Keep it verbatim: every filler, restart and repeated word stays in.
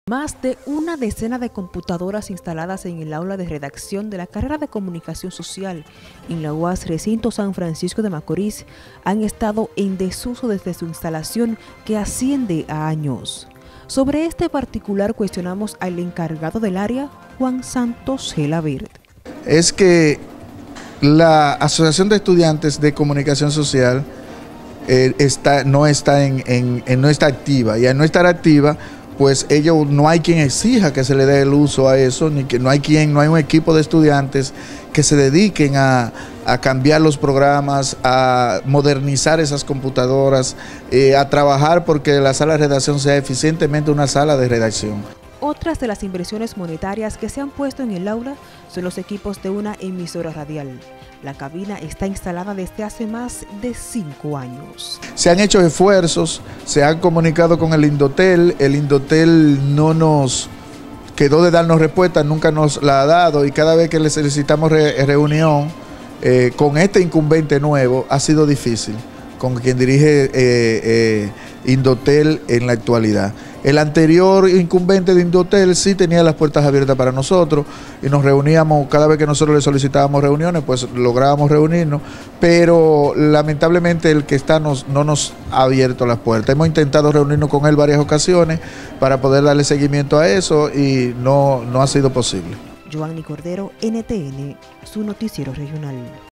Más de una decena de computadoras instaladas en el aula de redacción de la carrera de Comunicación Social en la U A S Recinto San Francisco de Macorís han estado en desuso desde su instalación, que asciende a años. Sobre este particular cuestionamos al encargado del área, Juan Santos Gelabert. Es que la Asociación de Estudiantes de Comunicación Social eh, está, no, está en, en, en, no está activa, y al no estar activa, pues ellos, no hay quien exija que se le dé el uso a eso, ni que no hay quien, no hay un equipo de estudiantes que se dediquen a, a cambiar los programas, a modernizar esas computadoras, eh, a trabajar porque la sala de redacción sea eficientemente una sala de redacción. Otras de las inversiones monetarias que se han puesto en el aula son los equipos de una emisora radial. La cabina está instalada desde hace más de cinco años. Se han hecho esfuerzos, se han comunicado con el Indotel, el Indotel no nos quedó de darnos respuesta, nunca nos la ha dado, y cada vez que le solicitamos re reunión eh, con este incumbente nuevo ha sido difícil, con quien dirige eh, eh, Indotel en la actualidad. El anterior incumbente de Indotel sí tenía las puertas abiertas para nosotros y nos reuníamos, cada vez que nosotros le solicitábamos reuniones, pues lográbamos reunirnos, pero lamentablemente el que está nos, no nos ha abierto las puertas. Hemos intentado reunirnos con él varias ocasiones para poder darle seguimiento a eso y no, no ha sido posible. Joanny Cordero, N T N, su noticiero regional.